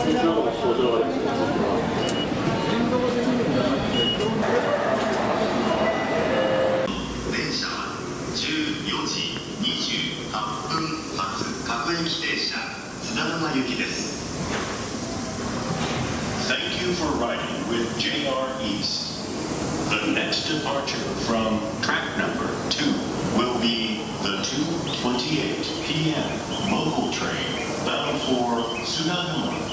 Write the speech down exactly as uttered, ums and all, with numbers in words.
車はじゅうよじにじゅうはっぷん発各駅停車津田沼行きです。 Thank you for riding with J R East. The next departure from track number two will be the two twenty-eight p m local train bound for Tsunadoma.